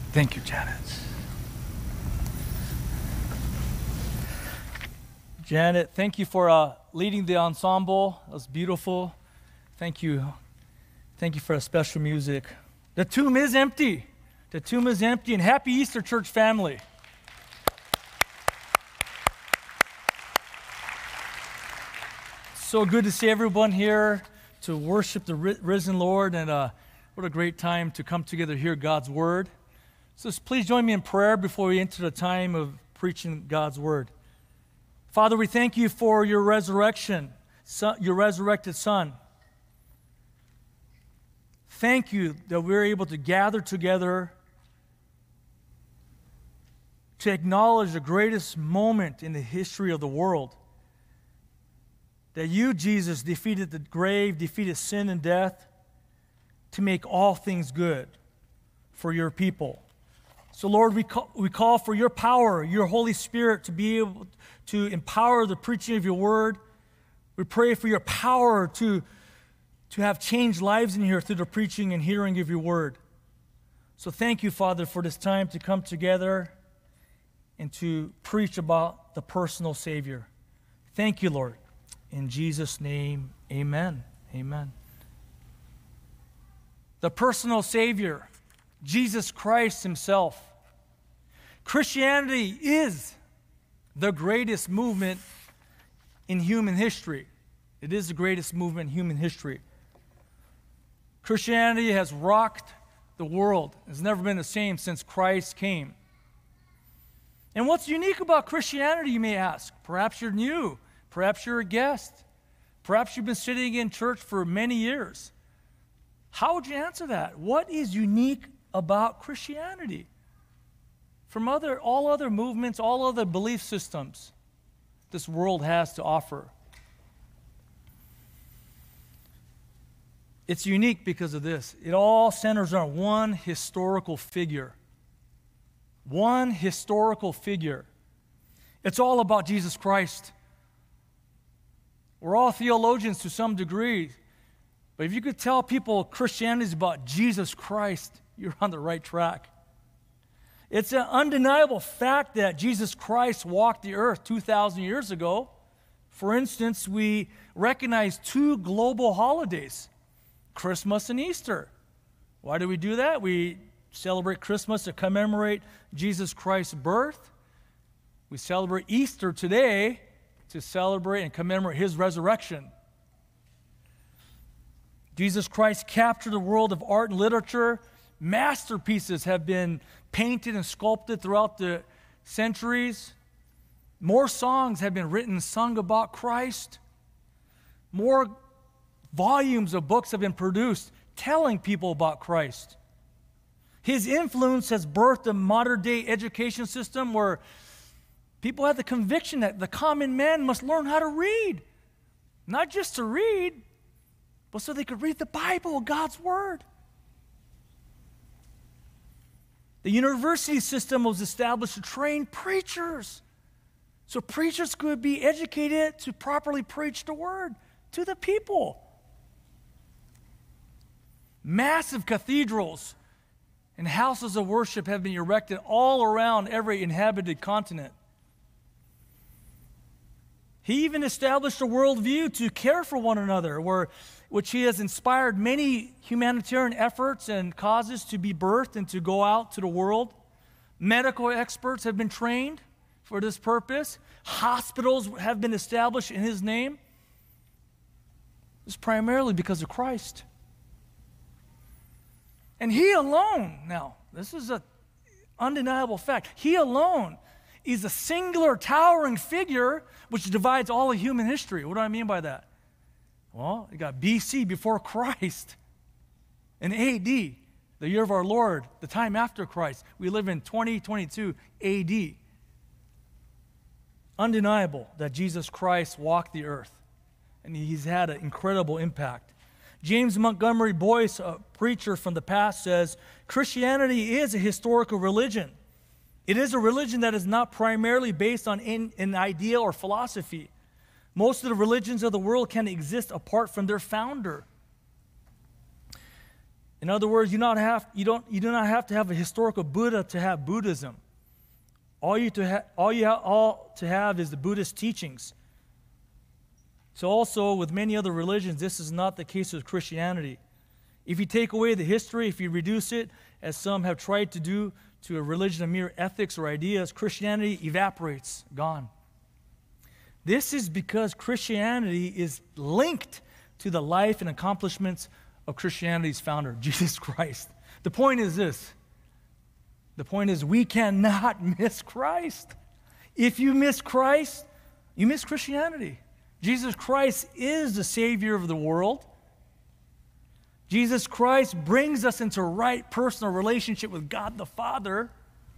Thank you, Janet. Janet, thank you for leading the ensemble. It was beautiful. Thank you. Thank you for the special music. The tomb is empty. The tomb is empty. And happy Easter, church family. So good to see everyone here to worship the risen Lord. And what a great time to come together to hear God's word. So please join me in prayer before we enter the time of preaching God's word. Father, we thank you for your resurrection, your resurrected Son. Thank you that we're able to gather together to acknowledge the greatest moment in the history of the world. That you, Jesus, defeated the grave, defeated sin and death to make all things good for your people. So, Lord, we call for your power, your Holy Spirit to be able to empower the preaching of your word. We pray for your power to have changed lives in here through the preaching and hearing of your word. So thank you, Father, for this time to come together and to preach about the personal Savior. Thank you, Lord. In Jesus' name, amen. Amen. The personal Savior, Jesus Christ himself. Christianity is the greatest movement in human history. It is the greatest movement in human history. Christianity has rocked the world. It's never been the same since Christ came. And what's unique about Christianity, you may ask? Perhaps you're new. Perhaps you're a guest. Perhaps you've been sitting in church for many years. How would you answer that? What is unique about Christianity from all other movements, all other belief systems this world has to offer? It's unique because of this. It all centers on one historical figure. One historical figure. It's all about Jesus Christ. We're all theologians to some degree, but if you could tell people Christianity is about Jesus Christ, you're on the right track. It's an undeniable fact that Jesus Christ walked the earth 2,000 years ago. For instance, we recognize two global holidays, Christmas and Easter. Why do we do that? We celebrate Christmas to commemorate Jesus Christ's birth. We celebrate Easter today to celebrate and commemorate his resurrection. Jesus Christ captured the world of art and literature. Masterpieces have been painted and sculpted throughout the centuries. More songs have been written and sung about Christ. More volumes of books have been produced telling people about Christ. His influence has birthed a modern-day education system where people have the conviction that the common man must learn how to read. Not just to read, but so they could read the Bible, God's Word. The university system was established to train preachers, so preachers could be educated to properly preach the Word to the people. Massive cathedrals and houses of worship have been erected all around every inhabited continent. He even established a worldview to care for one another, which he has inspired many humanitarian efforts and causes to be birthed and to go out to the world. Medical experts have been trained for this purpose. Hospitals have been established in his name. It's primarily because of Christ. And he alone, now, this is an undeniable fact, he alone is a singular towering figure which divides all of human history. What do I mean by that? Well, you got BC, before Christ, and AD, the year of our Lord, the time after Christ. We live in 2022 AD. Undeniable that Jesus Christ walked the earth, and he's had an incredible impact. James Montgomery Boyce, a preacher from the past, says, Christianity is a historical religion. It is a religion that is not primarily based on an idea or philosophy. Most of the religions of the world can exist apart from their founder. In other words, you do not have to have a historical Buddha to have Buddhism. All you have is the Buddhist teachings. So also with many other religions, this is not the case with Christianity. If you take away the history, if you reduce it, as some have tried to do, to a religion of mere ethics or ideas, Christianity evaporates, gone. This is because Christianity is linked to the life and accomplishments of Christianity's founder, Jesus Christ. The point is this. The point is we cannot miss Christ. If you miss Christ, you miss Christianity. Jesus Christ is the Savior of the world. Jesus Christ brings us into right personal relationship with God the Father.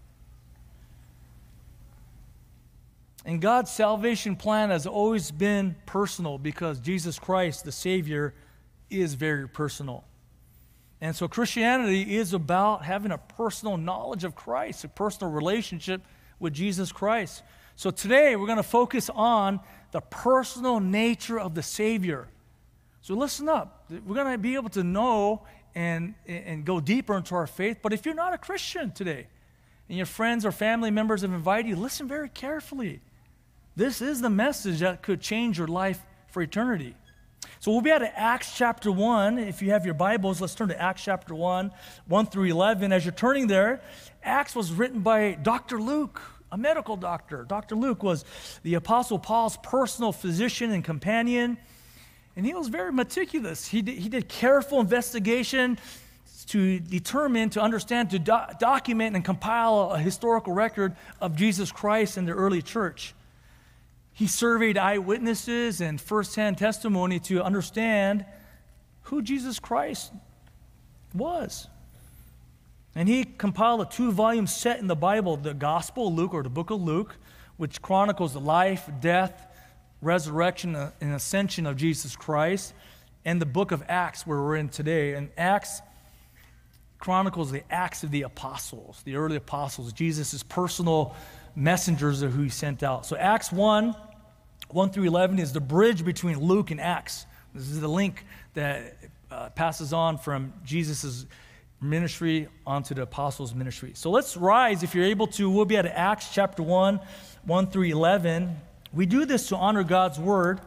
And God's salvation plan has always been personal because Jesus Christ, the Savior, is very personal. And so Christianity is about having a personal knowledge of Christ, a personal relationship with Jesus Christ. So today we're going to focus on the personal nature of the Savior. So listen up. We're going to be able to know and go deeper into our faith. But if you're not a Christian today, and your friends or family members have invited you, listen very carefully. This is the message that could change your life for eternity. So we'll be at Acts chapter 1. If you have your Bibles, let's turn to Acts chapter 1, 1 through 11. As you're turning there, Acts was written by Dr. Luke, a medical doctor. Dr. Luke was the Apostle Paul's personal physician and companion, and he was very meticulous. He did careful investigation to determine, to understand, to document and compile a historical record of Jesus Christ and the early church. He surveyed eyewitnesses and firsthand testimony to understand who Jesus Christ was. And he compiled a 2-volume set in the Bible, the Gospel of Luke, or the book of Luke, which chronicles the life, death, resurrection, and ascension of Jesus Christ, and the book of Acts, where we're in today. And Acts chronicles the acts of the apostles, the early apostles, Jesus' personal messengers of who he sent out. So Acts 1 through 11 is the bridge between Luke and Acts. This is the link that passes on from Jesus' ministry onto the apostles' ministry. So let's rise, if you're able to. We'll be at Acts chapter 1 through 11. We do this to honor God's word.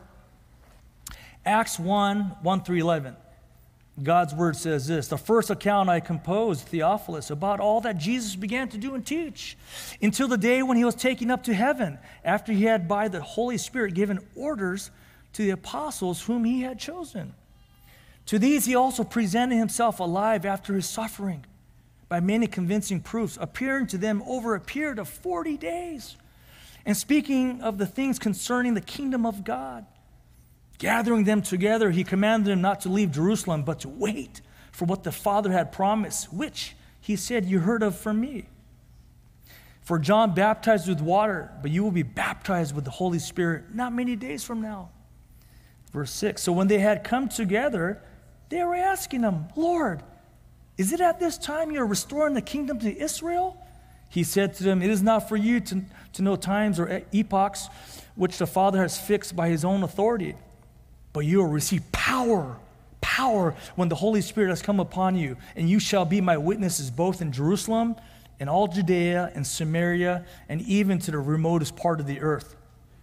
Acts 1 through 11. God's word says this: the first account I composed, Theophilus, about all that Jesus began to do and teach, until the day when he was taken up to heaven, after he had by the Holy Spirit given orders to the apostles whom he had chosen. To these he also presented himself alive after his suffering, by many convincing proofs, appearing to them over a period of 40 days, and speaking of the things concerning the kingdom of God. Gathering them together, he commanded them not to leave Jerusalem, but to wait for what the Father had promised, which he said, you heard of from me. For John baptized with water, but you will be baptized with the Holy Spirit not many days from now. Verse 6, so when they had come together, they were asking him, Lord, is it at this time you are restoring the kingdom to Israel? He said to them, it is not for you to know times or epochs which the Father has fixed by his own authority. But you will receive power when the Holy Spirit has come upon you, and you shall be my witnesses both in Jerusalem and all Judea and Samaria and even to the remotest part of the earth.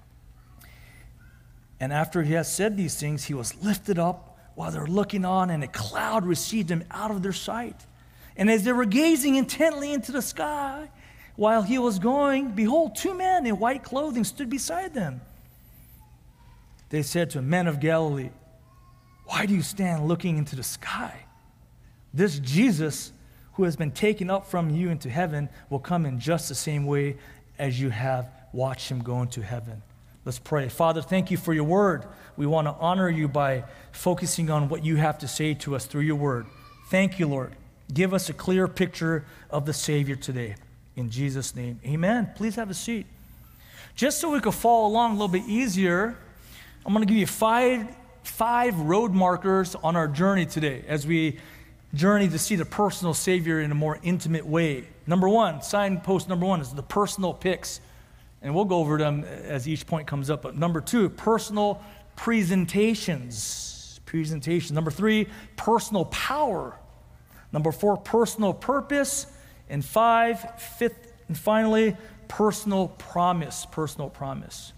And after he had said these things, he was lifted up while they were looking on, and a cloud received him out of their sight. And as they were gazing intently into the sky, while he was going, behold, 2 men in white clothing stood beside them. They said to him, men of Galilee, why do you stand looking into the sky? This Jesus who has been taken up from you into heaven will come in just the same way as you have watched him go into heaven. Let's pray. Father, thank you for your word. We want to honor you by focusing on what you have to say to us through your word. Thank you, Lord. Give us a clear picture of the Savior today. In Jesus' name, amen. Please have a seat. Just so we could follow along a little bit easier, I'm going to give you five road markers on our journey today as we journey to see the personal Savior in a more intimate way. Number one, signpost number one is the personal picks. And we'll go over them as each point comes up. But number two, personal presentations. Number three, personal power. Number 4, personal purpose. And 5, fifth, and finally, personal promise. Personal promise.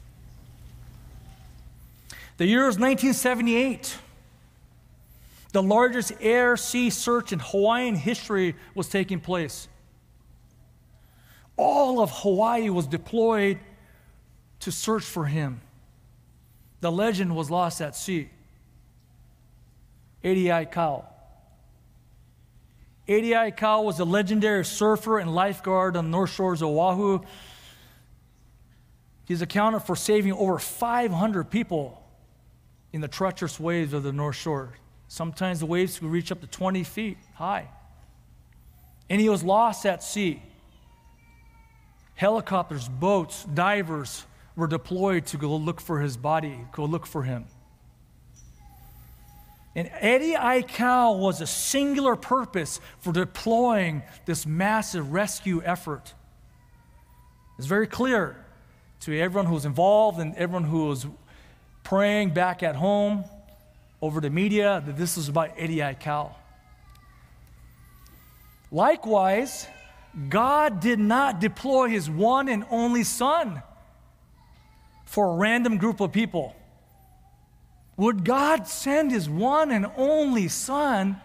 The year is 1978. The largest air-sea search in Hawaiian history was taking place. All of Hawaii was deployed to search for him. The legend was lost at sea. Eddie Aikau. Eddie Aikau was a legendary surfer and lifeguard on the North Shores of Oahu. He's accounted for saving over 500 people in the treacherous waves of the North Shore. Sometimes the waves could reach up to 20 feet high. And he was lost at sea. Helicopters, boats, divers were deployed to go look for his body, go look for him. And Eddie Aikau was a singular purpose for deploying this massive rescue effort. It's very clear to everyone who was involved and everyone who was praying back at home over the media that this was about Eddie Aikau. Likewise, God did not deploy his one and only Son for a random group of people. Would God send his one and only Son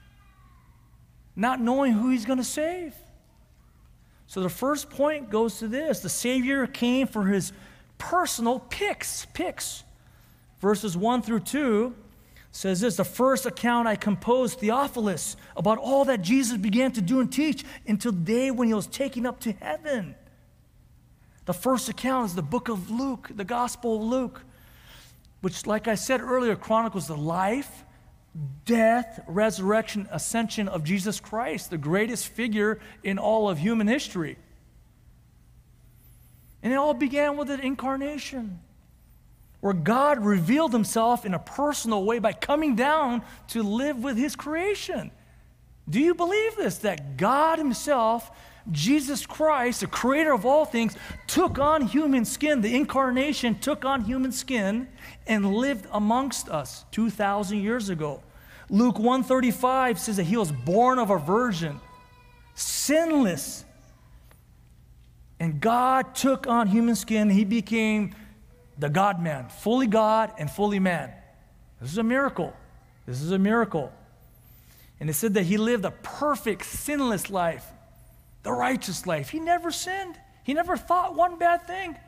not knowing who he's going to save? So the first point goes to this. The Savior came for his personal picks. Verses 1 through 2 says this: the first account I composed, Theophilus, about all that Jesus began to do and teach until the day when he was taken up to heaven. The first account is the book of Luke, the Gospel of Luke, which, like I said earlier, chronicles the life, death, resurrection, ascension of Jesus Christ, the greatest figure in all of human history. And it all began with the incarnation, where God revealed himself in a personal way by coming down to live with his creation. Do you believe this? That God himself, Jesus Christ, the creator of all things, took on human skin. The incarnation took on human skin and lived amongst us 2,000 years ago. Luke 1:35 says that he was born of a virgin, sinless. And God took on human skin. He became the God-man, fully God and fully man. This is a miracle. This is a miracle. And it said that he lived a perfect, sinless life, the righteous life. He never sinned. He never thought one bad thing.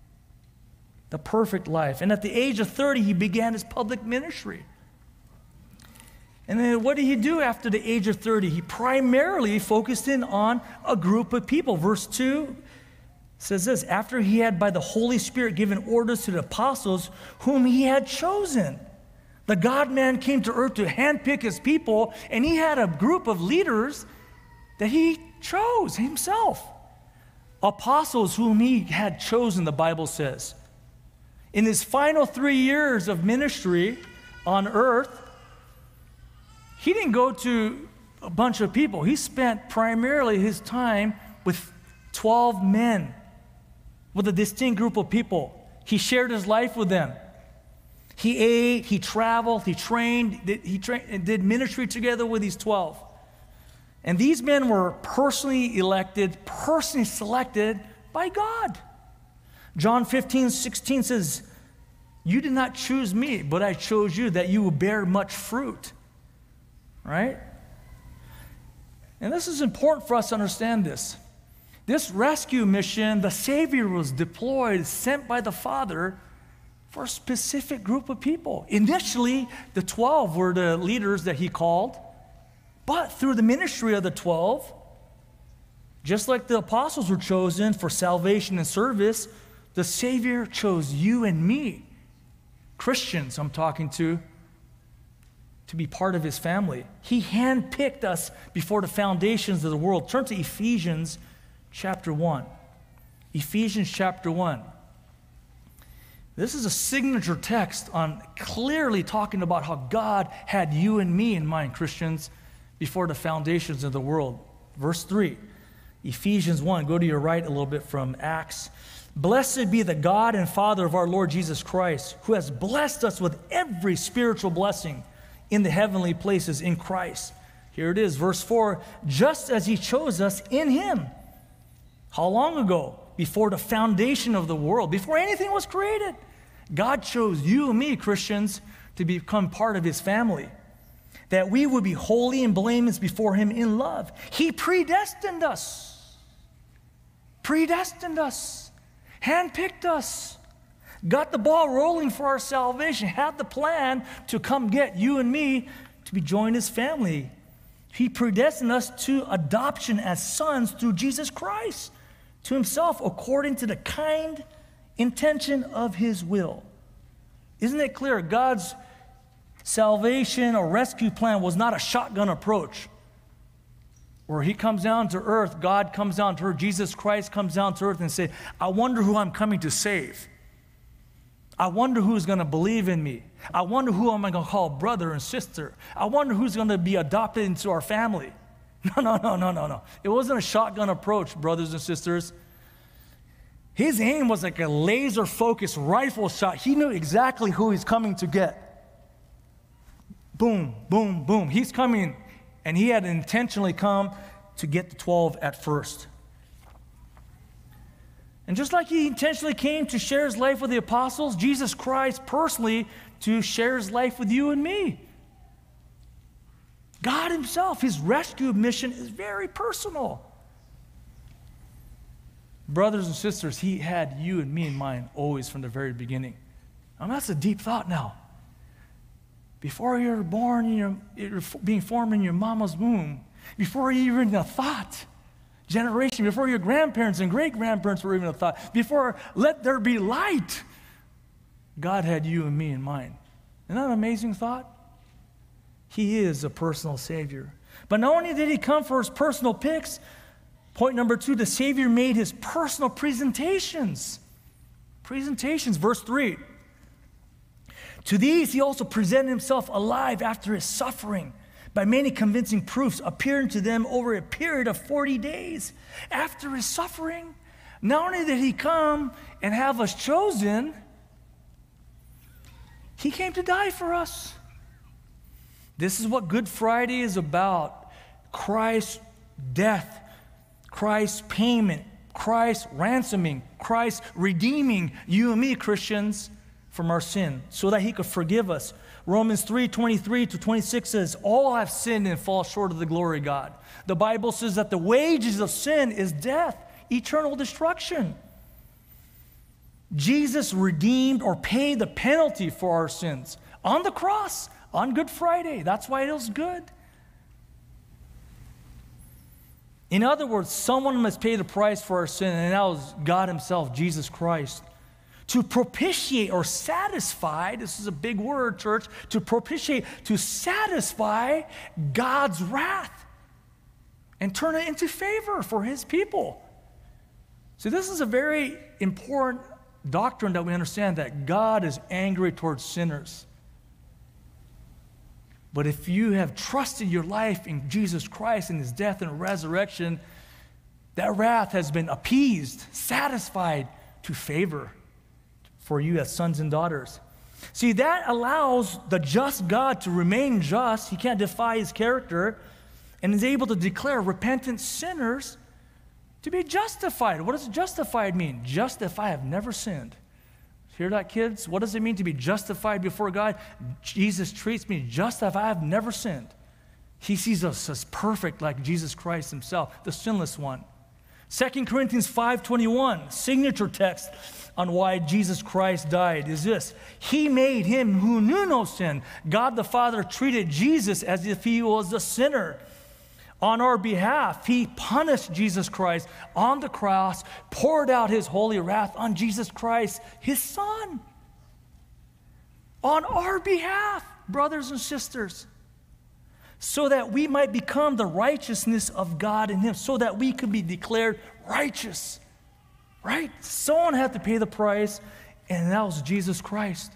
The perfect life. And at the age of 30, he began his public ministry. And then what did he do after the age of 30? He primarily focused in on a group of people. Verse 2 says this: after he had by the Holy Spirit given orders to the apostles whom he had chosen. The God-man came to earth to handpick his people, and he had a group of leaders that he chose himself. Apostles whom he had chosen, the Bible says. In his final 3 years of ministry on earth, he didn't go to a bunch of people. He spent primarily his time with 12 men, with a distinct group of people. He shared his life with them. He ate, he traveled, he trained, and did ministry together with these 12. And these men were personally elected, personally selected by God. John 15:16 says, you did not choose me, but I chose you that you will bear much fruit. Right? And this is important for us to understand this. This rescue mission, the Savior was deployed, sent by the Father for a specific group of people. Initially, the 12 were the leaders that he called, but through the ministry of the 12, just like the apostles were chosen for salvation and service, the Savior chose you and me, Christians I'm talking to be part of his family. He handpicked us before the foundations of the world. Turn to Ephesians chapter 1. Ephesians chapter 1. This is a signature text on clearly talking about how God had you and me in mind, Christians, before the foundations of the world. Verse 3, Ephesians 1. Go to your right a little bit from Acts. Blessed be the God and Father of our Lord Jesus Christ, who has blessed us with every spiritual blessing in the heavenly places in Christ. Here it is, verse 4. Just as he chose us in him. How long ago? Before the foundation of the world, before anything was created. God chose you and me, Christians, to become part of his family, that we would be holy and blameless before him in love. He predestined us, handpicked us, got the ball rolling for our salvation, had the plan to come get you and me to be joined his family. He predestined us to adoption as sons through Jesus Christ to himself according to the kind intention of his will. Isn't it clear? God's salvation or rescue plan was not a shotgun approach where he comes down to earth, God comes down to earth, Jesus Christ comes down to earth and say, I wonder who I'm coming to save. I wonder who's going to believe in me. I wonder who am I going to call brother and sister. I wonder who's going to be adopted into our family. No. It wasn't a shotgun approach, brothers and sisters. His aim was like a laser-focused rifle shot. He knew exactly who he's coming to get. Boom, boom, boom. He's coming, and he had intentionally come to get the 12 at first. And just like he intentionally came to share his life with the apostles, Jesus Christ personally to share his life with you and me. God himself, his rescue mission is very personal. Brothers and sisters, he had you and me in mind always from the very beginning. That's a deep thought now. Before you're born, you're being formed in your mama's womb, before you even a thought, generation, before your grandparents and great-grandparents were even a thought, before let there be light, God had you and me in mind. Isn't that an amazing thought? He is a personal Savior. But not only did he come for his personal picks, point number 2, the Savior made his personal presentations. Verse 3. To these he also presented himself alive after his suffering by many convincing proofs, appearing to them over a period of 40 days. After his suffering, not only did he come and have us chosen, he came to die for us. This is what Good Friday is about. Christ's death, Christ's payment, Christ's ransoming, Christ redeeming you and me, Christians, from our sin so that he could forgive us. Romans 3:23-26 says, all have sinned and fall short of the glory of God. The Bible says that the wages of sin is death, eternal destruction. Jesus redeemed or paid the penalty for our sins on the cross on Good Friday. That's why it was good. In other words, someone must pay the price for our sin, and that was God himself, Jesus Christ. To propitiate or satisfy, this is a big word, church, to propitiate, to satisfy God's wrath and turn it into favor for his people. So this is a very important doctrine that we understand, that God is angry towards sinners. But if you have trusted your life in Jesus Christ and his death and resurrection, that wrath has been appeased, satisfied to favor for you as sons and daughters. See, that allows the just God to remain just. He can't defy his character, and is able to declare repentant sinners to be justified. What does justified mean? Just if I have never sinned. Hear that, kids? What does it mean to be justified before God? Jesus treats me just if I have never sinned. He sees us as perfect like Jesus Christ himself, the sinless one. 2 Corinthians 5:21, signature text on why Jesus Christ died is this. He made him who knew no sin. God the Father treated Jesus as if he was a sinner. On our behalf, he punished Jesus Christ on the cross, poured out his holy wrath on Jesus Christ, his Son. On our behalf, brothers and sisters, so that we might become the righteousness of God in him, so that we could be declared righteous. Right? Someone had to pay the price, and that was Jesus Christ.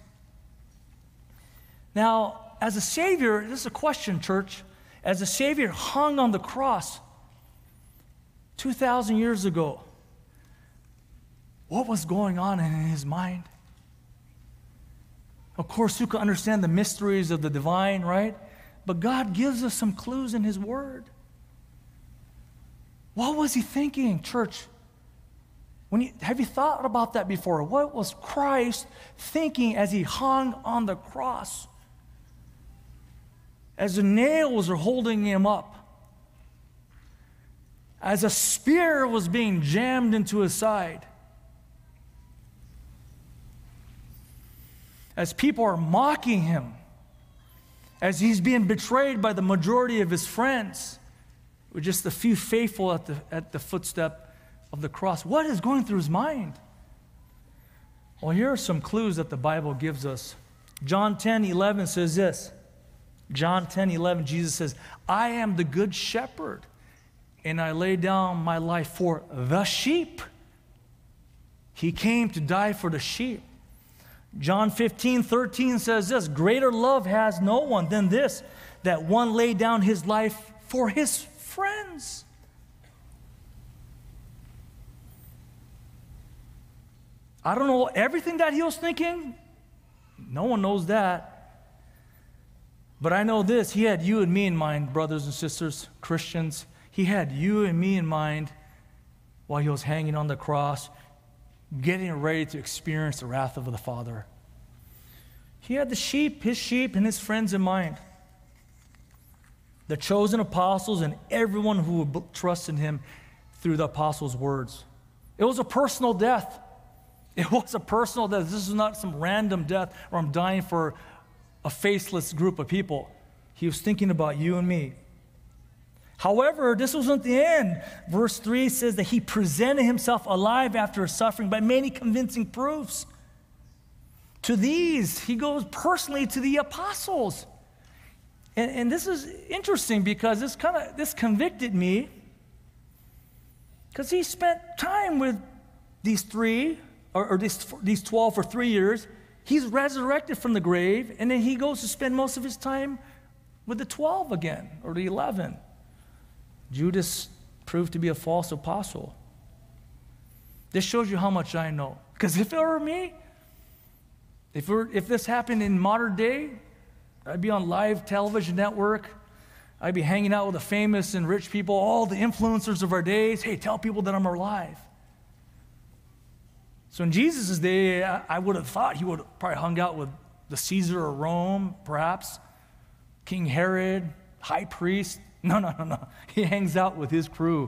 Now, as a Savior, this is a question, church. As a Savior hung on the cross 2,000 years ago, what was going on in his mind? Of course, you can understand the mysteries of the divine, right? But God gives us some clues in his word. What was he thinking, church? Have you thought about that before? What was Christ thinking as he hung on the cross? As the nails are holding him up. As a spear was being jammed into his side. As people are mocking him. As he's being betrayed by the majority of his friends. With just a few faithful at the footstep of the cross. What is going through his mind? Well, here are some clues that the Bible gives us. John 10:11 says this. John 10:11, Jesus says, I am the good shepherd, and I lay down my life for the sheep. He came to die for the sheep. John 15:13 says this, greater love has no one than this, that one lay down his life for his friends. I don't know everything that he was thinking. No one knows that. But I know this, he had you and me in mind, brothers and sisters, Christians. He had you and me in mind while he was hanging on the cross, getting ready to experience the wrath of the Father. He had his sheep, and his friends in mind. The chosen apostles and everyone who would trust in him through the apostles' words. It was a personal death. It was a personal death. This is not some random death where I'm dying for a faceless group of people. He was thinking about you and me. However, this wasn't the end. Verse 3 says that he presented himself alive after his suffering by many convincing proofs. To these, he goes personally to the apostles. And this is interesting because this convicted me because he spent time with these three, or these 12 for 3 years. He's resurrected from the grave, and then he goes to spend most of his time with the 12 again, or the 11. Judas proved to be a false apostle. This shows you how much I know. Because if it were me, if this happened in modern day, I'd be on live television network. I'd be hanging out with the famous and rich people, all the influencers of our days. Hey, tell people that I'm alive. So in Jesus' day, I would have thought he would have probably hung out with the Caesar of Rome, perhaps, King Herod, high priest. No. He hangs out with his crew,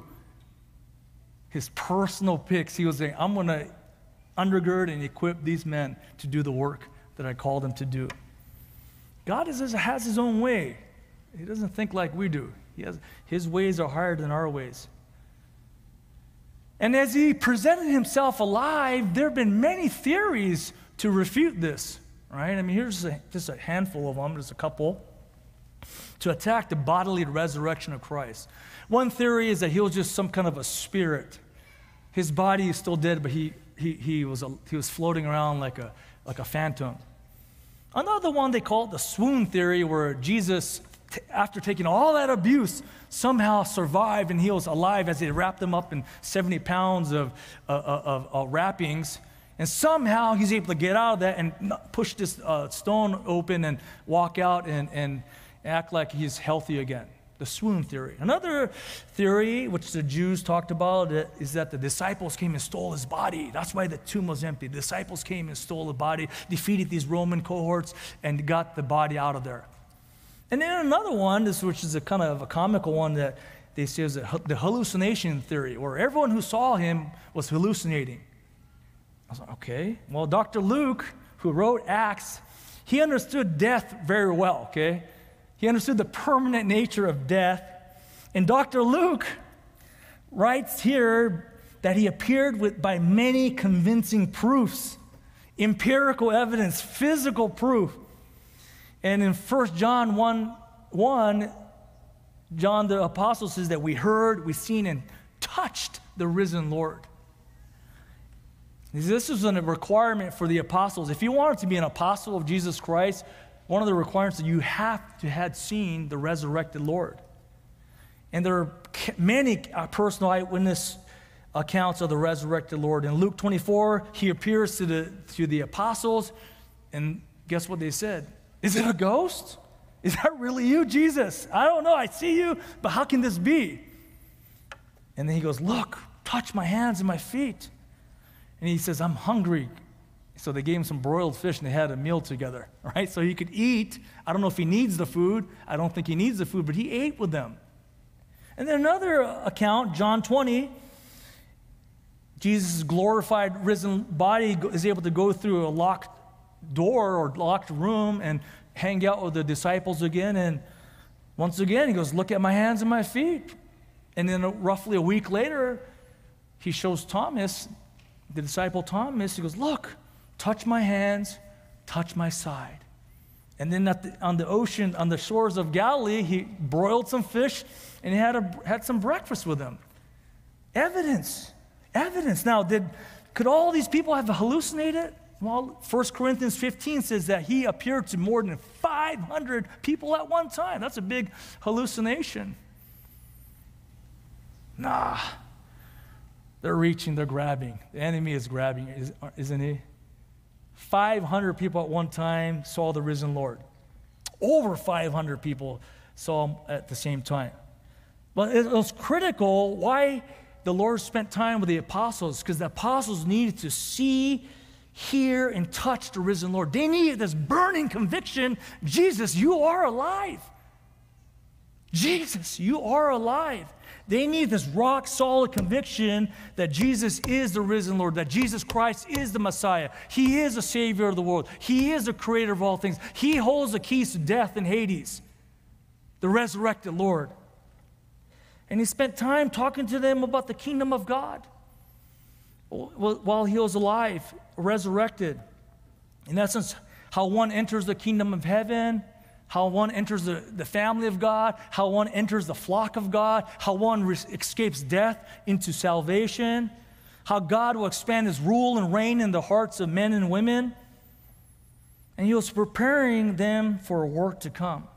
his personal picks. He was saying, I'm going to undergird and equip these men to do the work that I called them to do. God has his own way. He doesn't think like we do. His ways are higher than our ways. And as he presented himself alive, there have been many theories to refute this, right? I mean, here's just a handful of them, just a couple, to attack the bodily resurrection of Christ. One theory is that he was just some kind of a spirit. His body is still dead, but he was floating around like a phantom. Another one they call it the swoon theory, where Jesus, after taking all that abuse, somehow survived and he was alive as they wrapped him up in 70 pounds of wrappings. And somehow he's able to get out of that and push this stone open and walk out and act like he's healthy again. The swoon theory. Another theory, which the Jews talked about, is that the disciples came and stole his body. That's why the tomb was empty. The disciples came and stole the body, defeated these Roman cohorts, and got the body out of there. And then another one, which is a kind of a comical one, that they say is the hallucination theory, where everyone who saw him was hallucinating. I was like, okay. Well, Dr. Luke, who wrote Acts, he understood death very well, okay? He understood the permanent nature of death. And Dr. Luke writes here that he appeared by many convincing proofs, empirical evidence, physical proof. And in 1 John 1, John the apostle says that we heard, we seen, and touched the risen Lord. This was a requirement for the apostles. If you wanted to be an apostle of Jesus Christ, one of the requirements that you have to have seen the resurrected Lord. And there are many personal eyewitness accounts of the resurrected Lord. In Luke 24, he appears to the apostles, and guess what they said? Is it a ghost? Is that really you, Jesus? I don't know. I see you, but how can this be? And then he goes, look, touch my hands and my feet. And he says, I'm hungry. So they gave him some broiled fish, and they had a meal together, right? So he could eat. I don't know if he needs the food. I don't think he needs the food, but he ate with them. And then another account, John 20, Jesus' glorified, risen body is able to go through a locked door or locked room and hang out with the disciples again. And once again, he goes, look at my hands and my feet. And then roughly a week later, he shows Thomas, the disciple Thomas, he goes, look, touch my hands, touch my side. And then on the ocean, on the shores of Galilee, he broiled some fish and he had some breakfast with them. Evidence. Now, could all these people have hallucinated? Well, 1 Corinthians 15 says that he appeared to more than 500 people at one time. That's a big hallucination. Nah. They're reaching, they're grabbing. The enemy is grabbing, isn't he? 500 people at one time saw the risen Lord. Over 500 people saw him at the same time. But it was critical why the Lord spent time with the apostles, because the apostles needed to see, hear, and touch the risen Lord. They needed this burning conviction, Jesus, you are alive. Jesus, you are alive. They need this rock-solid conviction that Jesus is the risen Lord, that Jesus Christ is the Messiah. He is the Savior of the world. He is the creator of all things. He holds the keys to death and Hades, the resurrected Lord. And he spent time talking to them about the kingdom of God while he was alive, resurrected. In essence, how one enters the kingdom of heaven, how one enters the family of God, how one enters the flock of God, how one escapes death into salvation, how God will expand his rule and reign in the hearts of men and women. And he was preparing them for a work to come.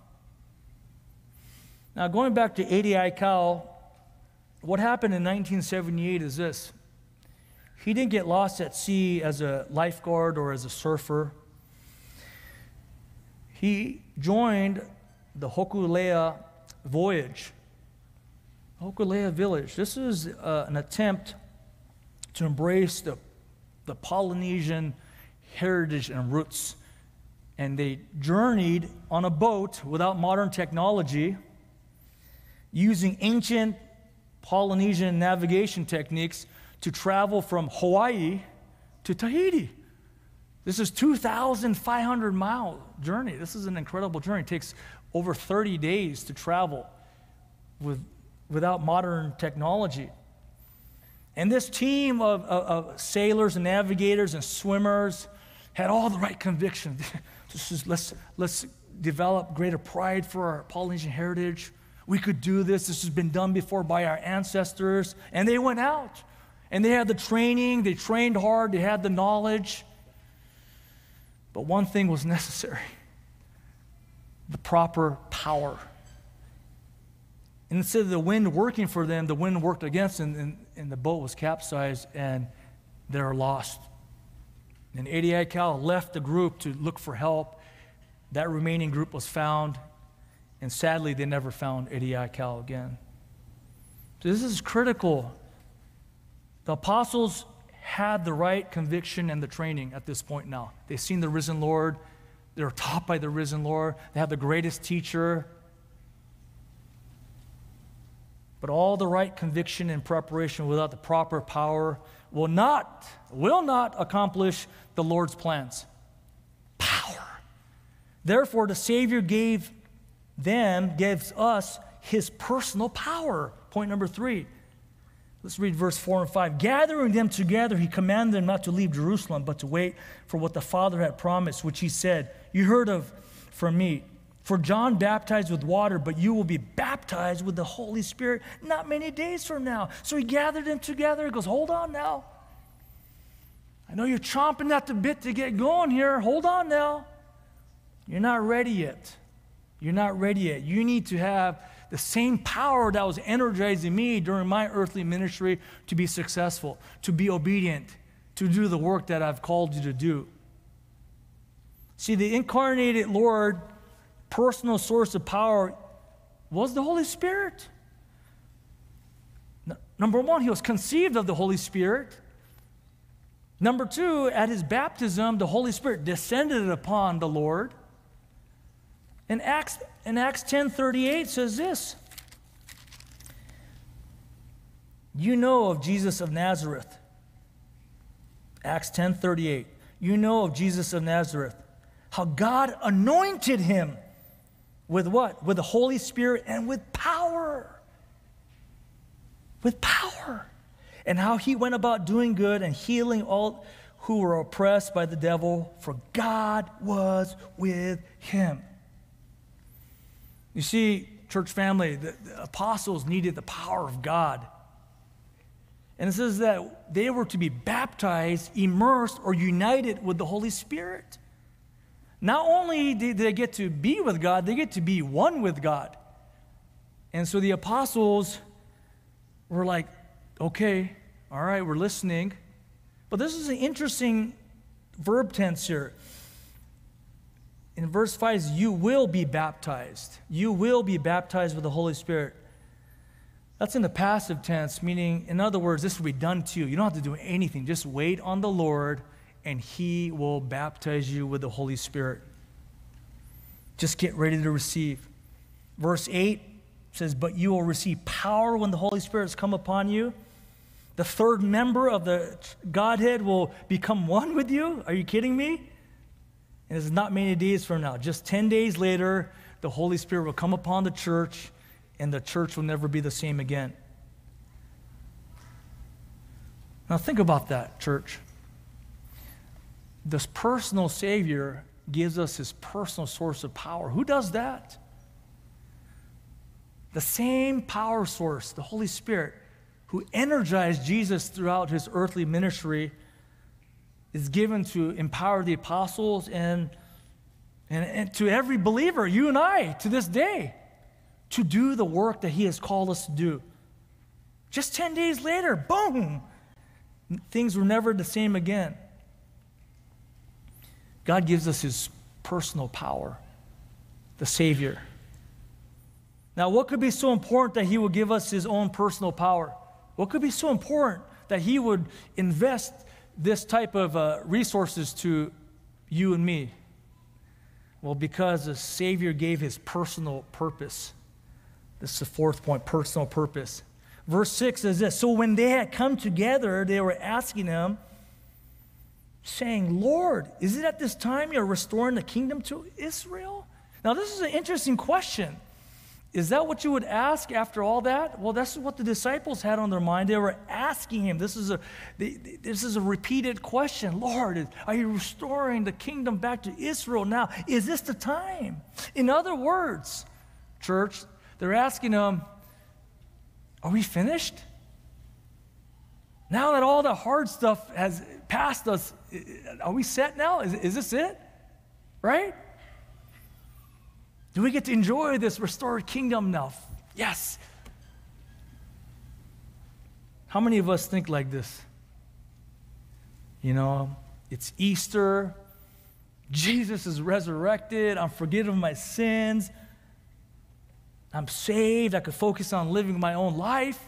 Now, going back to Eddie Aikau, what happened in 1978 is this. He didn't get lost at sea as a lifeguard or as a surfer. He joined the Hokulea voyage, Hokulea village. This is an attempt to embrace the Polynesian heritage and roots. And they journeyed on a boat without modern technology, using ancient Polynesian navigation techniques to travel from Hawaii to Tahiti. This is 2,500-mile journey. This is an incredible journey. It takes over 30 days to travel without modern technology. And this team of sailors and navigators and swimmers had all the right convictions. Let's develop greater pride for our Polynesian heritage. We could do this. This has been done before by our ancestors. And they went out. And they had the training. They trained hard. They had the knowledge. But one thing was necessary. The proper power. And instead of the wind working for them, the wind worked against them, and the boat was capsized, and they're lost. And Eddie Aikau left the group to look for help. That remaining group was found, and sadly, they never found Eddie Aikau again. So this is critical. The apostles had the right conviction and the training at this point now. They've seen the risen Lord. They're taught by the risen Lord. They have the greatest teacher. But all the right conviction and preparation without the proper power will not accomplish the Lord's plans. Power. Therefore, the Savior gives us his personal power. Point number 3. Let's read verse 4 and 5. Gathering them together, he commanded them not to leave Jerusalem, but to wait for what the Father had promised, which he said, you heard of from me. For John baptized with water, but you will be baptized with the Holy Spirit not many days from now. So he gathered them together. He goes, hold on now. I know you're chomping at the bit to get going here. Hold on now. You're not ready yet. You're not ready yet. You need to have the same power that was energizing me during my earthly ministry to be successful, to be obedient, to do the work that I've called you to do. See, the incarnated Lord personal source of power was the Holy Spirit. Number one, he was conceived of the Holy Spirit. Number two, at his baptism, the Holy Spirit descended upon the Lord. In Acts 10:38 says this, you know of Jesus of Nazareth. Acts 10:38. You know of Jesus of Nazareth, how God anointed him with what? With the Holy Spirit and with power. With power. And how he went about doing good and healing all who were oppressed by the devil, for God was with him. You see, church family, the apostles needed the power of God. And it says that they were to be baptized, immersed, or united with the Holy Spirit. Not only did they get to be with God, they get to be one with God. And so the apostles were like, okay, all right, we're listening. But this is an interesting verb tense here. In verse 5, is you will be baptized. You will be baptized with the Holy Spirit. That's in the passive tense, meaning, in other words, this will be done to you. You don't have to do anything. Just wait on the Lord, and he will baptize you with the Holy Spirit. Just get ready to receive. Verse 8 says, but you will receive power when the Holy Spirit has come upon you. The third member of the Godhead will become one with you. Are you kidding me? And it's not many days from now. Just 10 days later, the Holy Spirit will come upon the church, and the church will never be the same again. Now think about that, church. This personal Savior gives us his personal source of power. Who does that? The same power source, the Holy Spirit, who energized Jesus throughout his earthly ministry, is given to empower the apostles and to every believer, you and I, to this day, to do the work that he has called us to do. Just 10 days later, boom, things were never the same again. God gives us his personal power, the Savior. Now, what could be so important that he would give us his own personal power? What could be so important that he would invest this type of resources to you and me? Well, because the Savior gave his personal purpose. This is the fourth point, personal purpose. Verse 6 says this, so when they had come together, they were asking him, saying, Lord, is it at this time you're restoring the kingdom to Israel? Now, this is an interesting question. Is that what you would ask after all that? Well, that's what the disciples had on their mind. They were asking him. This is a repeated question. Lord, are you restoring the kingdom back to Israel now? Is this the time? In other words, church, they're asking him, are we finished? Now that all the hard stuff has passed us, are we set now? Is this it? Right? Do we get to enjoy this restored kingdom now? Yes. How many of us think like this? You know, it's Easter. Jesus is resurrected. I'm forgiven of my sins. I'm saved. I could focus on living my own life.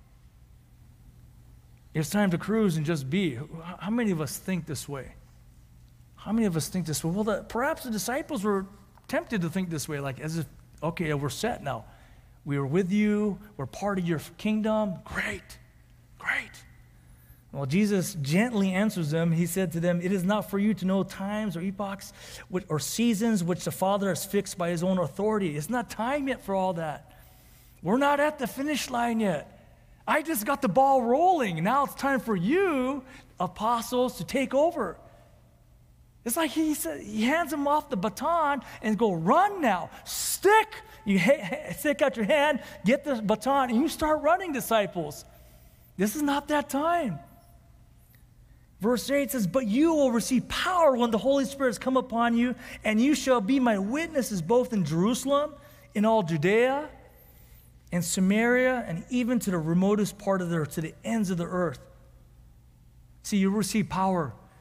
It's time to cruise and just be. How many of us think this way? How many of us think this way? Well, perhaps the disciples were tempted to think this way, like as if, okay, we're set now. We are with you. We're part of your kingdom. Great. Well, Jesus gently answers them. He said to them, it is not for you to know times or epochs or seasons which the Father has fixed by his own authority. It's not time yet for all that. We're not at the finish line yet. I just got the ball rolling. Now it's time for you, apostles, to take over. It's like he hands them off the baton and go, run now. Stick out your hand, get the baton, and you start running, disciples. This is not that time. Verse 8 says, but you will receive power when the Holy Spirit has come upon you, and you shall be my witnesses both in Jerusalem, in all Judea, and Samaria, and even to the remotest part of the earth, to the ends of the earth. See, you receive power.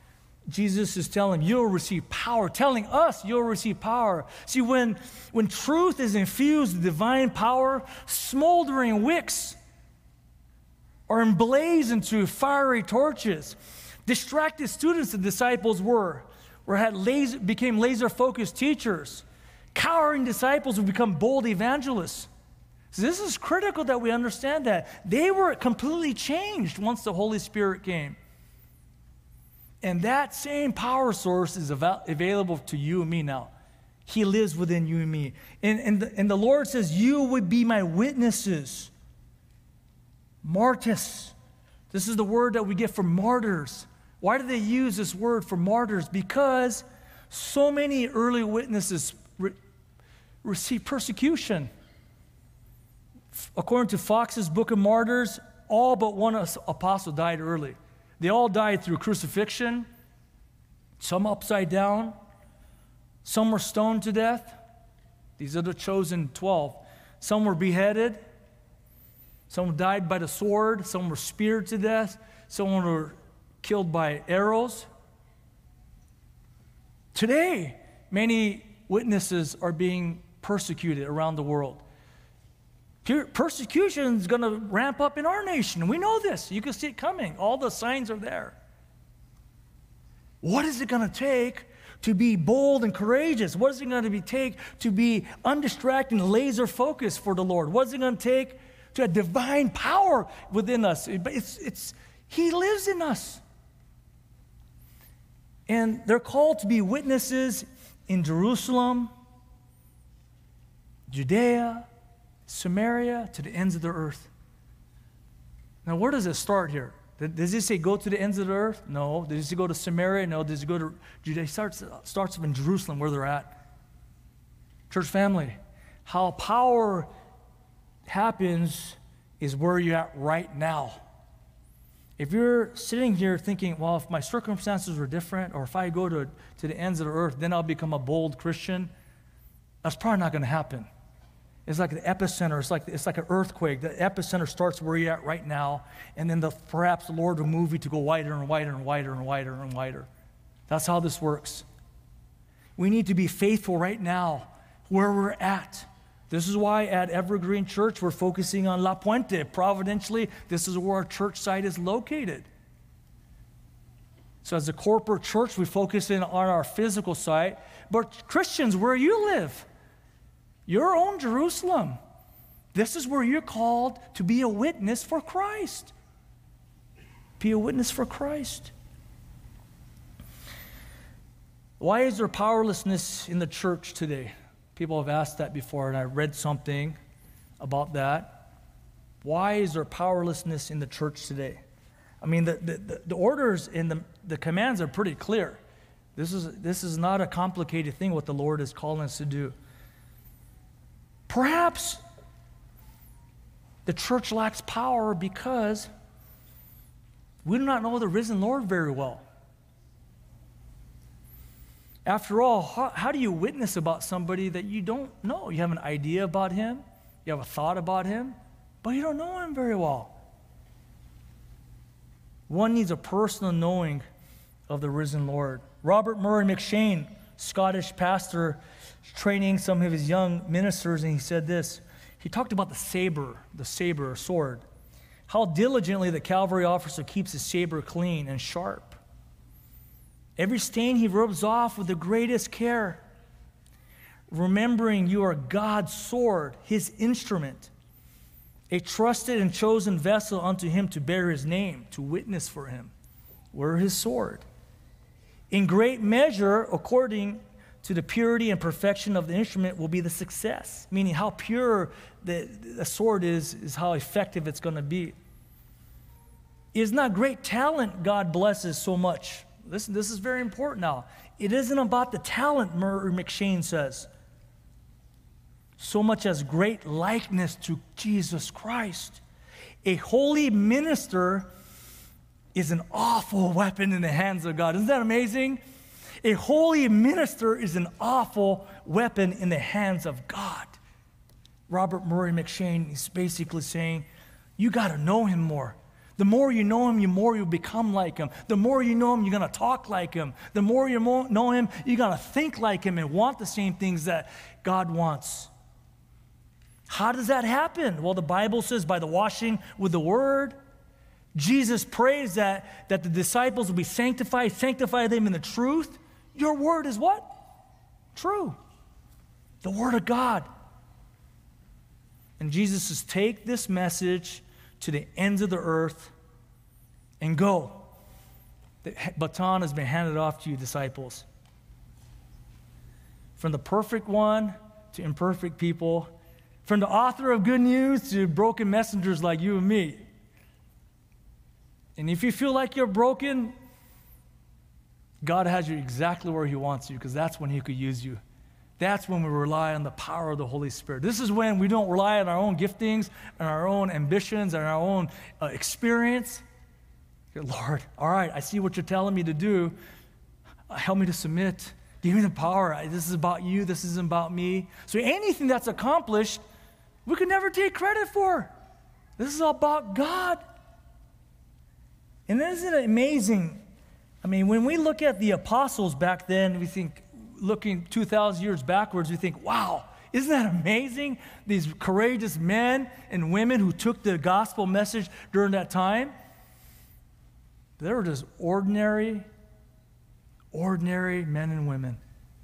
Jesus is telling him, you'll receive power, telling us you'll receive power. See, when truth is infused with divine power, smoldering wicks are emblazoned into fiery torches. Distracted students, the disciples became laser-focused teachers. Cowering disciples would become bold evangelists. So this is critical that we understand that. They were completely changed once the Holy Spirit came. And that same power source is available to you and me now. He lives within you and me. And the Lord says, you would be my witnesses. Martyrs. This is the word that we get for martyrs. Why do they use this word for martyrs? Because so many early witnesses received persecution. According to Fox's Book of Martyrs, all but one apostle died early. They all died through crucifixion, some upside down, some were stoned to death. These are the chosen 12. Some were beheaded, some died by the sword, some were speared to death, some were killed by arrows. Today, many witnesses are being persecuted around the world. Persecution is going to ramp up in our nation. We know this. You can see it coming. All the signs are there. What is it going to take to be bold and courageous? What is it going to take to be undistracted and laser focused for the Lord? What is it going to take to have divine power within us? He lives in us. And they're called to be witnesses in Jerusalem, Judea, Samaria, to the ends of the earth. Now, where does it start here? Does it say go to the ends of the earth? No. Does it go to Samaria? No. Does it go to Judea? It starts in Jerusalem, where they're at. Church family, how power happens is where you're at right now. If you're sitting here thinking, well, if my circumstances were different, or if I go to the ends of the earth, then I'll become a bold Christian, that's probably not going to happen. It's like the epicenter. It's like an earthquake. The epicenter starts where you're at right now, and then perhaps the Lord will move you to go wider and wider and wider and wider and wider. That's how this works. We need to be faithful right now where we're at. This is why at Evergreen Church we're focusing on La Puente. Providentially, this is where our church site is located. So as a corporate church, we focus in on our physical site. But Christians, where you live, your own Jerusalem. This is where you're called to be a witness for Christ. Be a witness for Christ. Why is there powerlessness in the church today? People have asked that before, and I read something about that. Why is there powerlessness in the church today? I mean, the orders and the commands are pretty clear. This is not a complicated thing what the Lord is calling us to do. Perhaps the church lacks power because we do not know the risen Lord very well. After all, how do you witness about somebody that you don't know? You have an idea about him, you have a thought about him, but you don't know him very well. One needs a personal knowing of the risen Lord. Robert Murray McCheyne, Scottish pastor, training some of his young ministers, and he said this. He talked about the saber or sword. How diligently the cavalry officer keeps his saber clean and sharp. Every stain he rubs off with the greatest care, remembering you are God's sword, his instrument, a trusted and chosen vessel unto him to bear his name, to witness for him. We're his sword. In great measure, according to the purity and perfection of the instrument, will be the success, meaning how pure the sword is how effective it's going to be. It is not great talent God blesses so much. Listen, this is very important now. It isn't about the talent, Murray McCheyne says, so much as great likeness to Jesus Christ. A holy minister is an awful weapon in the hands of God. Isn't that amazing? A holy minister is an awful weapon in the hands of God. Robert Murray McCheyne is basically saying, you got to know him more. The more you know him, the more you become like him. The more you know him, you're going to talk like him. The more you know him, you're going to think like him and want the same things that God wants. How does that happen? Well, the Bible says by the washing with the word. Jesus prays that the disciples will be sanctified, sanctify them in the truth. Your word is what? True. The word of God. And Jesus says, take this message to the ends of the earth and go. The baton has been handed off to you, disciples. From the perfect one to imperfect people, from the author of good news to broken messengers like you and me. And if you feel like you're broken, God has you exactly where he wants you, because that's when he could use you. That's when we rely on the power of the Holy Spirit. This is when we don't rely on our own giftings and our own ambitions and our own experience. Lord, all right, I see what you're telling me to do. Help me to submit. Give me the power. This is about you. This isn't about me. So anything that's accomplished, we could never take credit for. This is all about God. And isn't it amazing? I mean, when we look at the apostles back then, we think, looking 2,000 years backwards, we think, wow, isn't that amazing? These courageous men and women who took the gospel message during that time. They were just ordinary men and women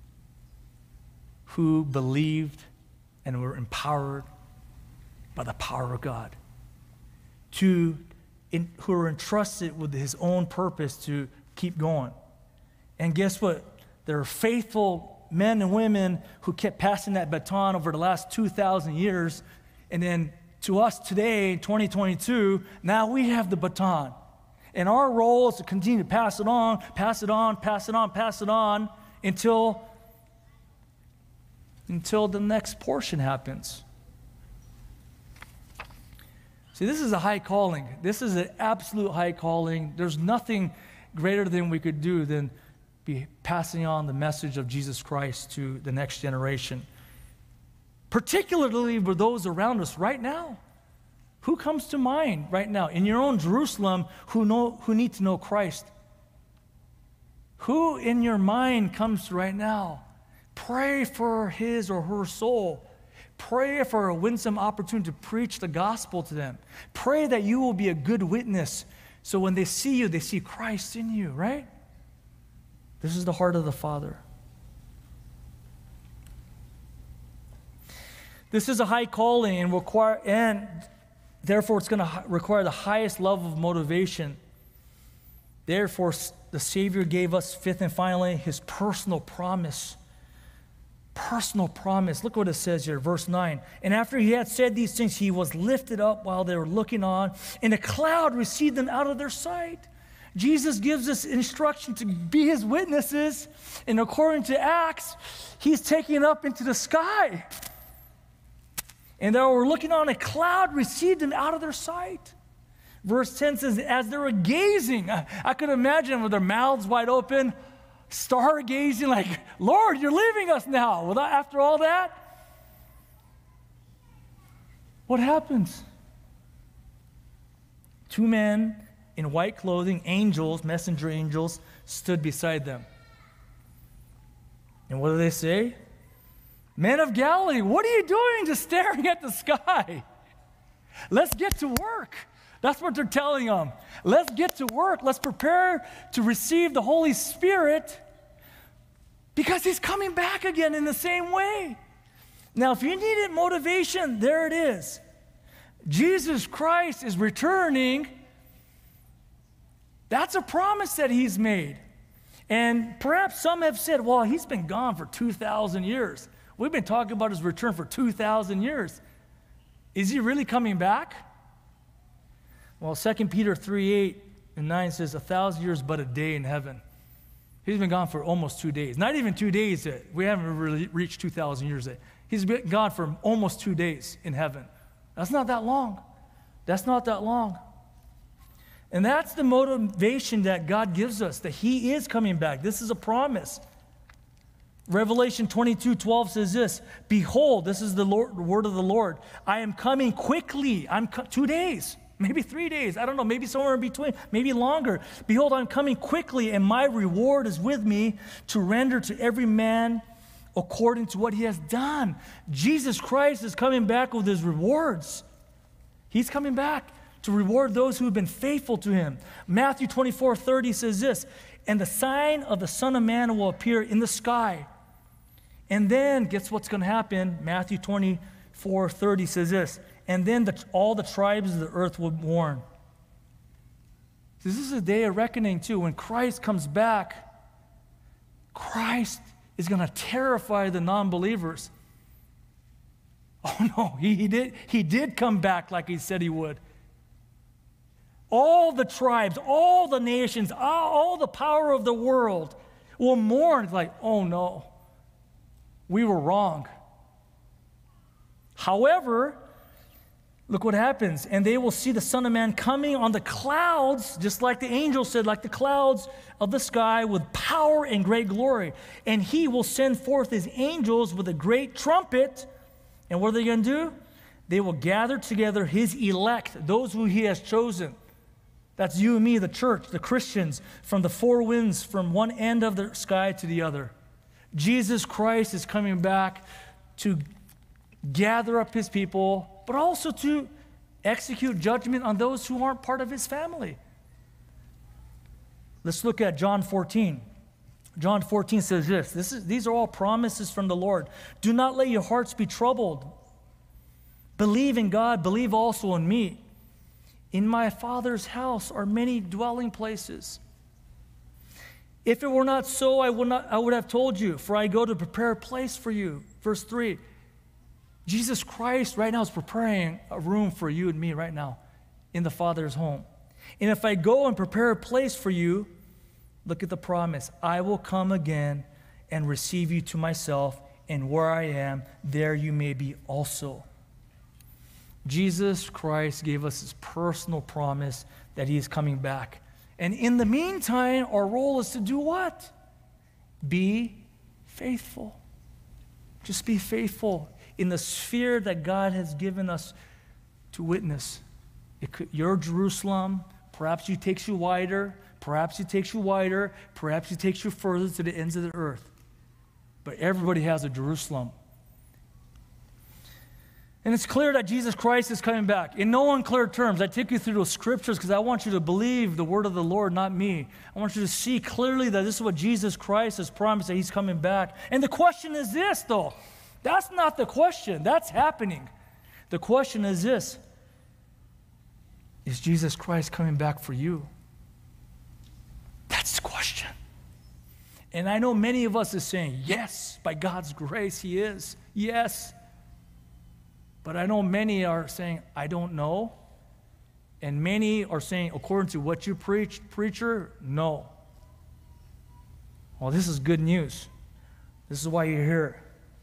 who believed and were empowered by the power of God, who were entrusted with his own purpose to keep going. And guess what? There are faithful men and women who kept passing that baton over the last 2,000 years. And then to us today, 2022, now we have the baton. And our role is to continue to pass it on, pass it on, pass it on, pass it on until the next portion happens. See, this is a high calling. This is an absolute high calling. There's nothing greater than we could do than be passing on the message of Jesus Christ to the next generation, particularly with those around us right now. Who comes to mind right now in your own Jerusalem who need to know Christ? Who in your mind comes right now? Pray for his or her soul. Pray for a winsome opportunity to preach the gospel to them. Pray that you will be a good witness, so when they see you, they see Christ in you, right? This is the heart of the Father. This is a high calling and therefore it's going to require the highest level of motivation. Therefore, the Savior gave us, fifth and finally, his personal promise. Personal promise. Look what it says here, verse 9. And after he had said these things, he was lifted up while they were looking on, and a cloud received them out of their sight. Jesus gives us instruction to be his witnesses, and according to Acts, he's taken up into the sky. And they were looking on, a cloud received them out of their sight. Verse 10 says, as they were gazing, I could imagine with their mouths wide open, stargazing, like, Lord, you're leaving us now. Well, after all that, what happens? Two men in white clothing, angels, messenger angels, stood beside them. And what do they say? Men of Galilee, what are you doing just staring at the sky? Let's get to work. That's what they're telling them. Let's get to work. Let's prepare to receive the Holy Spirit, because he's coming back again in the same way. Now, if you needed motivation, there it is. Jesus Christ is returning. That's a promise that he's made. And perhaps some have said, well, he's been gone for 2,000 years. We've been talking about his return for 2,000 years. Is he really coming back? Well, 2 Peter 3:8 and 9 says, 1,000 years but a day in heaven. He's been gone for almost 2 days. Not even 2 days yet. We haven't really reached 2,000 years yet. He's been gone for almost 2 days in heaven. That's not that long. That's not that long. And that's the motivation that God gives us, that he is coming back. This is a promise. Revelation 22:12 says this, behold, this is the word of the Lord. I am coming quickly. 2 days. maybe 3 days. I don't know, maybe somewhere in between, maybe longer. Behold, I'm coming quickly, and my reward is with me to render to every man according to what he has done. Jesus Christ is coming back with his rewards. He's coming back to reward those who have been faithful to him. Matthew 24:30 says this, and the sign of the Son of Man will appear in the sky. And then, guess what's going to happen? Matthew 24:30 says this, and then all the tribes of the earth will mourn. This is a day of reckoning too. When Christ comes back, Christ is going to terrify the non-believers. Oh no, he did come back like he said he would. All the tribes, all the nations, all the power of the world will mourn like, oh no, we were wrong. However, look what happens. And they will see the Son of Man coming on the clouds, just like the angel said, like the clouds of the sky with power and great glory. And he will send forth his angels with a great trumpet. And what are they going to do? They will gather together his elect, those who he has chosen. That's you and me, the church, the Christians, from the four winds, from one end of the sky to the other. Jesus Christ is coming back to gather up his people, but also to execute judgment on those who aren't part of his family. Let's look at John 14. John 14 says these are all promises from the Lord. Do not let your hearts be troubled. Believe in God, believe also in me. In my Father's house are many dwelling places. If it were not so, I would have told you, for I go to prepare a place for you. Verse 3. Jesus Christ right now is preparing a room for you and me right now in the Father's home. And if I go and prepare a place for you, look at the promise. I will come again and receive you to myself, and where I am, there you may be also. Jesus Christ gave us his personal promise that he is coming back. And in the meantime, our role is to do what? Be faithful. Just be faithful in the sphere that God has given us to witness. Your Jerusalem, perhaps he takes you wider, perhaps he takes you further to the ends of the earth. But everybody has a Jerusalem. And it's clear that Jesus Christ is coming back. In no unclear terms, I take you through those scriptures because I want you to believe the word of the Lord, not me. I want you to see clearly that this is what Jesus Christ has promised, that he's coming back. And the question is this, though. That's not the question. That's happening. The question is this. Is Jesus Christ coming back for you? That's the question. And I know many of us are saying, yes, by God's grace, he is. Yes. But I know many are saying, I don't know. And many are saying, according to what you preach, preacher, no. Well, this is good news. This is why you're here.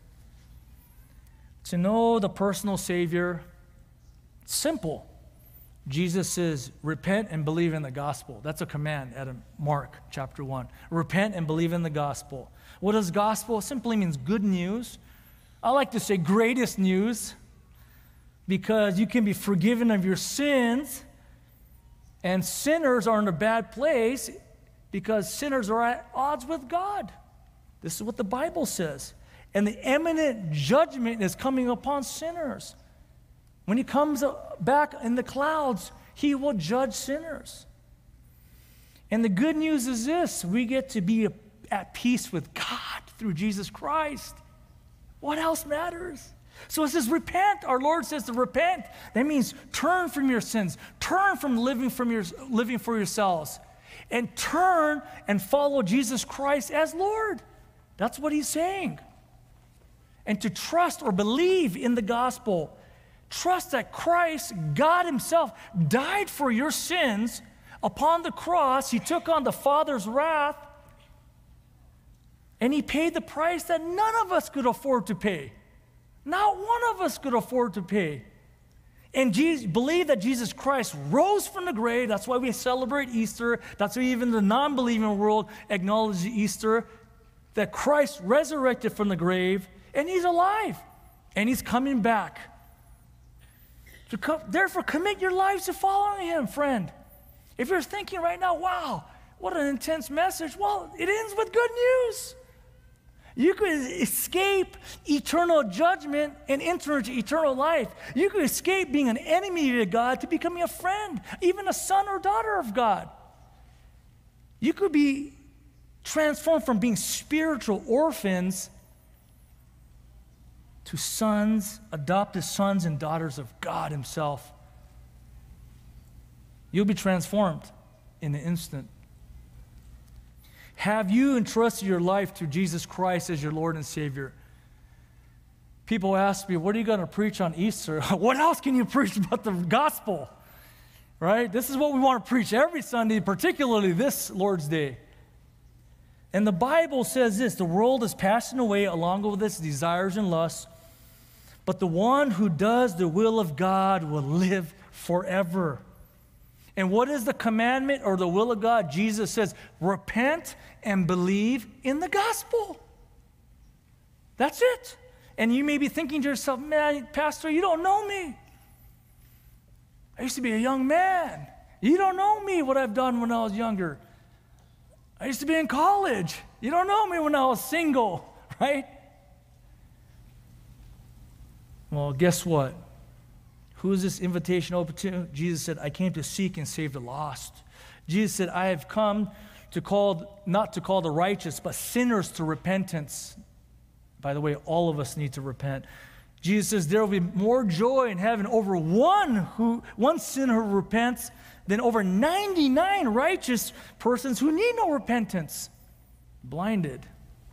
To know the personal Savior, it's simple. Jesus says, repent and believe in the gospel. That's a command out of Mark chapter 1. Repent and believe in the gospel. What is gospel? It simply means good news. I like to say greatest news, because you can be forgiven of your sins, and sinners are in a bad place because sinners are at odds with God. This is what the Bible says. And the imminent judgment is coming upon sinners. When he comes back in the clouds, he will judge sinners. And the good news is this: we get to be at peace with God through Jesus Christ. What else matters? So it says repent. Our Lord says to repent. That means turn from your sins. Turn from living for yourselves. And turn and follow Jesus Christ as Lord. That's what he's saying. And to trust or believe in the gospel. Trust that Christ, God himself, died for your sins upon the cross. He took on the Father's wrath. And he paid the price that none of us could afford to pay. Not one of us could afford to pay. And believe that Jesus Christ rose from the grave. That's why we celebrate Easter. That's why even the non-believing world acknowledges Easter. That Christ resurrected from the grave, and he's alive. And he's coming back. Therefore, commit your lives to following him, friend. If you're thinking right now, wow, what an intense message, well, it ends with good news. You could escape eternal judgment and enter into eternal life. You could escape being an enemy to God to becoming a friend, even a son or daughter of God. You could be transformed from being spiritual orphans to sons, adopted sons and daughters of God himself. You'll be transformed in an instant. Have you entrusted your life to Jesus Christ as your Lord and Savior? People ask me, what are you going to preach on Easter? What else can you preach but the gospel? Right? This is what we want to preach every Sunday, particularly this Lord's Day. And the Bible says this, the world is passing away along with its desires and lusts, but the one who does the will of God will live forever. And what is the commandment or the will of God? Jesus says, repent and believe in the gospel. That's it. And you may be thinking to yourself, man, Pastor, you don't know me. I used to be a young man. You don't know me, what I've done when I was younger. I used to be in college. You don't know me when I was single, right? Well, guess what? Who is this invitation open to? Jesus said, I came to seek and save the lost. Jesus said, I have come to not to call the righteous, but sinners to repentance. By the way, all of us need to repent. Jesus says, there will be more joy in heaven over one sinner who repents than over 99 righteous persons who need no repentance. Blinded.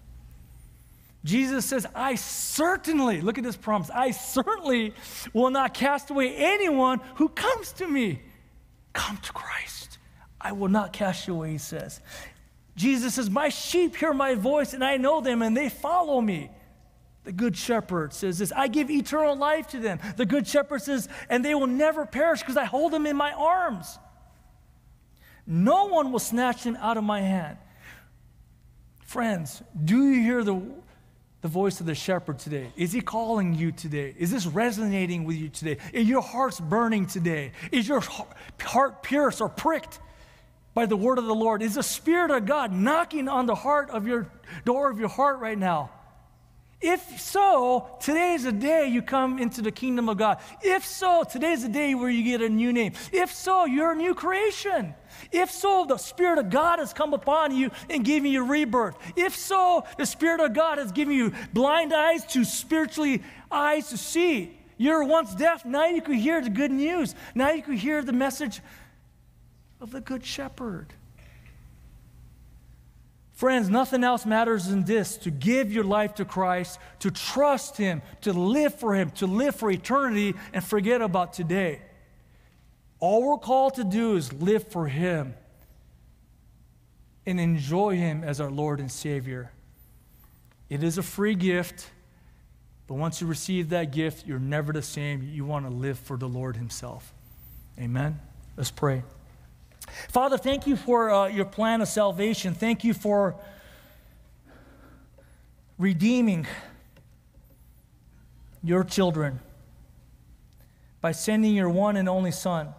Jesus says, I certainly, look at this promise, I certainly will not cast away anyone who comes to me. Come to Christ. I will not cast you away, he says. Jesus says, my sheep hear my voice, and I know them, and they follow me. The good shepherd says this, I give eternal life to them. The good shepherd says, and they will never perish because I hold them in my arms. No one will snatch them out of my hand. Friends, do you hear the voice of the shepherd today? Is he calling you today? Is this resonating with you today? Is your heart's burning today? Is your heart pierced or pricked by the word of the Lord? Is the Spirit of God knocking on the heart of your door of your heart right now? If so, today is the day you come into the kingdom of God. If so, today is the day where you get a new name. If so, you're a new creation. If so, the Spirit of God has come upon you and given you rebirth. If so, the Spirit of God has given you blind eyes to spiritually eyes to see. You were once deaf, now you can hear the good news. Now you can hear the message of the Good Shepherd. Friends, nothing else matters than this, to give your life to Christ, to trust him, to live for him, to live for eternity, and forget about today. All we're called to do is live for him and enjoy him as our Lord and Savior. It is a free gift, but once you receive that gift, you're never the same. You want to live for the Lord himself. Amen? Let's pray. Father, thank you for your plan of salvation. Thank you for redeeming your children by sending your one and only Son.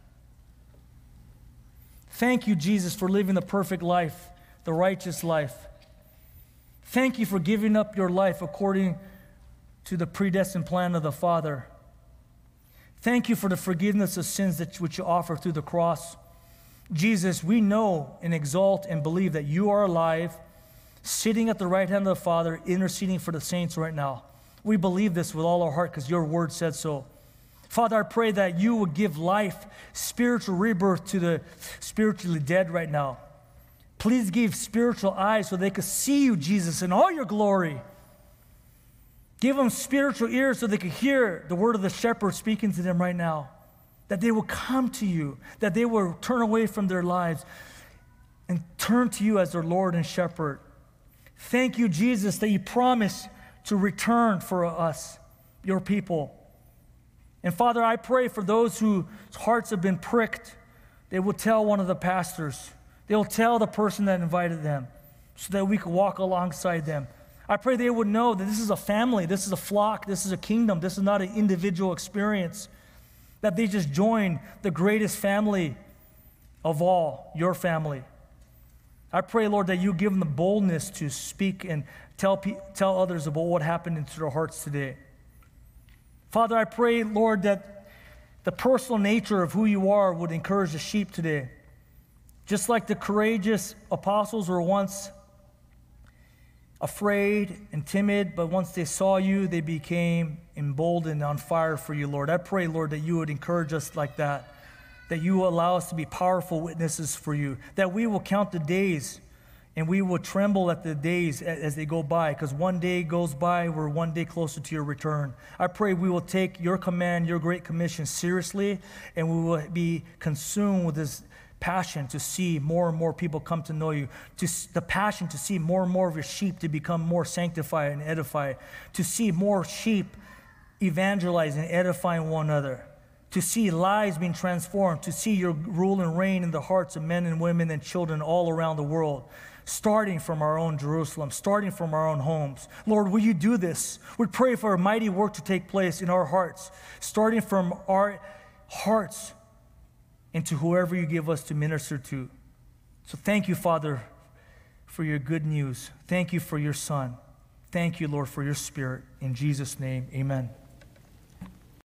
Thank you, Jesus, for living the perfect life, the righteous life. Thank you for giving up your life according to the predestined plan of the Father. Thank you for the forgiveness of sins which you offer through the cross. Jesus, we know and exalt and believe that you are alive, sitting at the right hand of the Father, interceding for the saints right now. We believe this with all our heart because your word said so. Father, I pray that you would give life, spiritual rebirth to the spiritually dead right now. Please give spiritual eyes so they could see you, Jesus, in all your glory. Give them spiritual ears so they could hear the word of the shepherd speaking to them right now. That they will come to you, that they will turn away from their lives and turn to you as their Lord and Shepherd. Thank you, Jesus, that you promise to return for us, your people. And Father, I pray for those whose hearts have been pricked, they will tell one of the pastors. They will tell the person that invited them so that we can walk alongside them. I pray they would know that this is a family, this is a flock, this is a kingdom, this is not an individual experience. that they just join the greatest family of all, your family. I pray, Lord, that you give them the boldness to speak and tell others about what happened into their hearts today. Father, I pray, Lord, that the personal nature of who you are would encourage the sheep today. Just like the courageous apostles were once afraid and timid, but once they saw you, they became emboldened and on fire for you, Lord. I pray, Lord, that you would encourage us like that you will allow us to be powerful witnesses for you, that we will count the days and we will tremble at the days as they go by, because one day goes by, we're one day closer to your return. I pray we will take your command, your great commission seriously, and we will be consumed with this passion to see more and more people come to know you, the passion to see more and more of your sheep to become more sanctified and edified, to see more sheep evangelizing and edifying one another, to see lives being transformed, to see your rule and reign in the hearts of men and women and children all around the world, starting from our own Jerusalem, starting from our own homes. Lord, will you do this? We pray for a mighty work to take place in our hearts, starting from our hearts into whoever you give us to minister to. So thank you, Father, for your good news. Thank you for your Son. Thank you, Lord, for your Spirit. In Jesus' name, amen.